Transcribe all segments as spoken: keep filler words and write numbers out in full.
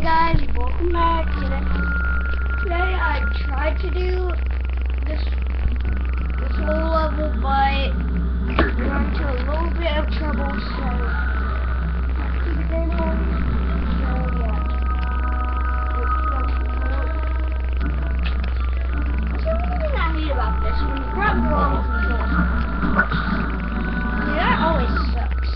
guys, welcome back. Today, today I tried to do this this whole level, but we got into a little bit of trouble, so let's keep it going on. So yeah. That's the only thing I hate about this, when you grab the wrong controls. Yeah, that always sucks.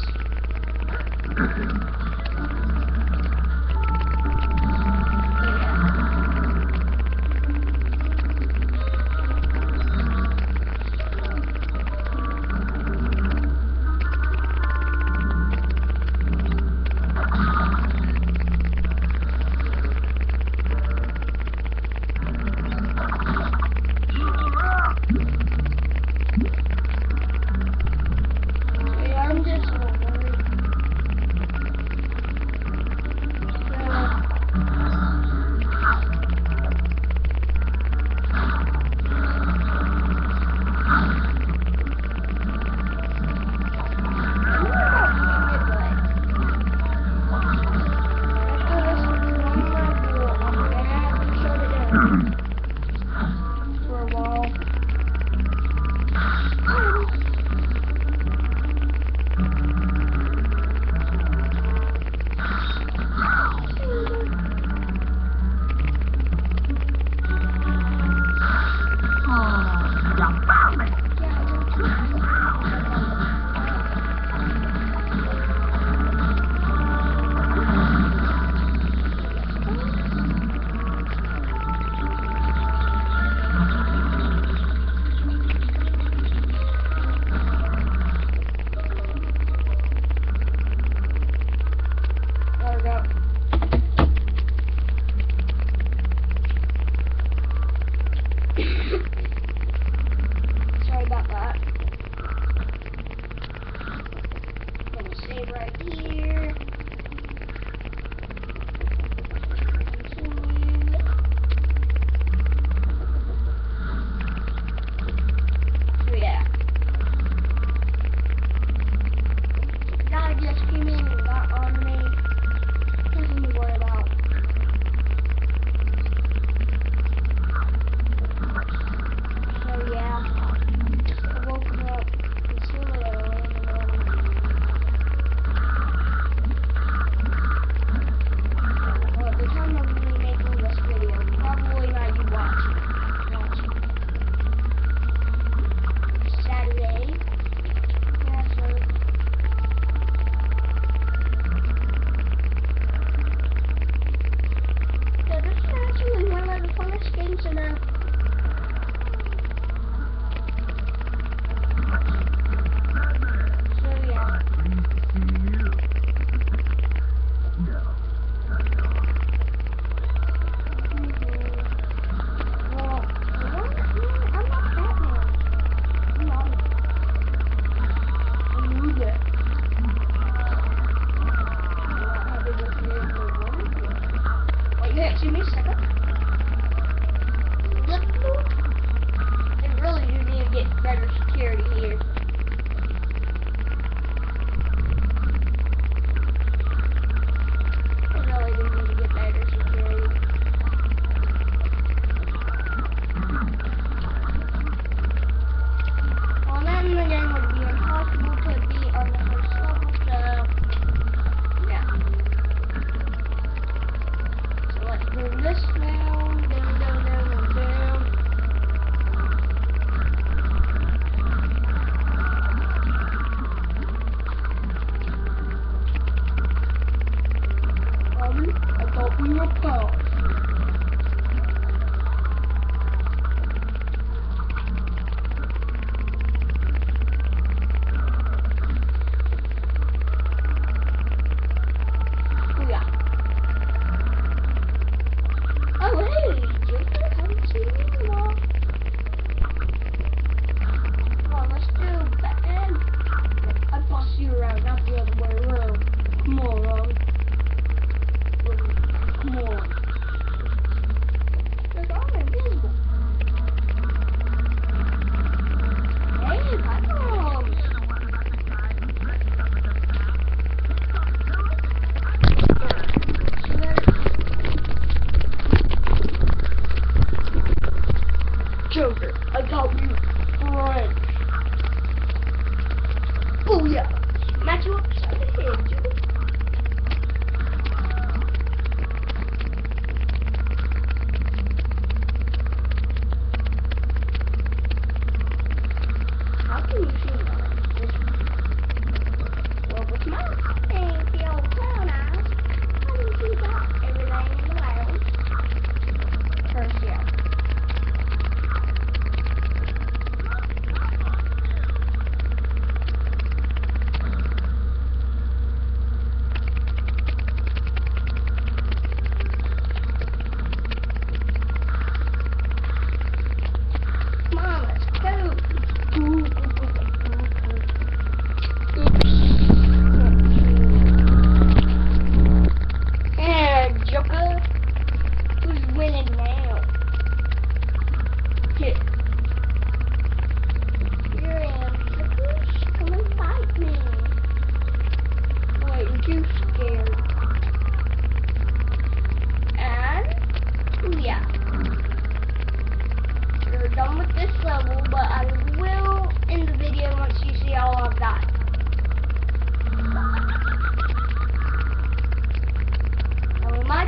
Sorry about that. I'm gonna save right here. Continue. So yeah. Guy just came in and got on me. Nothing to worry about. So yeah. I woke up, it's really early in the morning. Well, at the time of me making this video, probably not you watching. watching. Saturday. Yeah, so. Yeah, this is actually one of the funnest games in a Excuse me a second. They really do need to get better security here. They really do need to get better security. Well, then the game would be impossible to beat on the first level, so yeah. Let's move this down, down, down, down, down, down. Mommy, I thought we were pals. Oh yeah. Oh, hey, Jacob, haven't seen you in a while. Come on, let's do Batman. I boss you around, not the other way around. Come on, Rob. Come on. Look, I'm invisible. Hey, Batman. See that?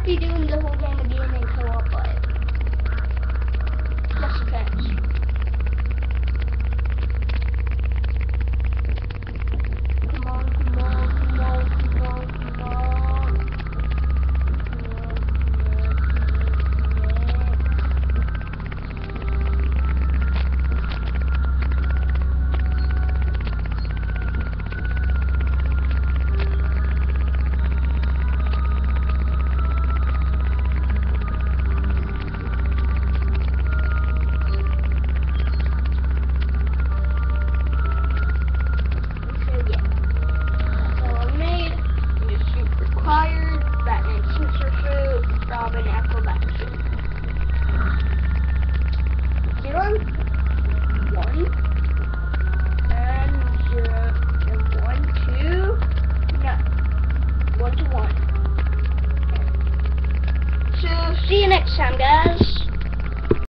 be doing the whole game again in co-op, but just depends. Come on, come on, come on, come on, come on. Robin acrobatic suit. Zero, one, and zero, and one, two, no, one to one. Okay. So see you next time, guys.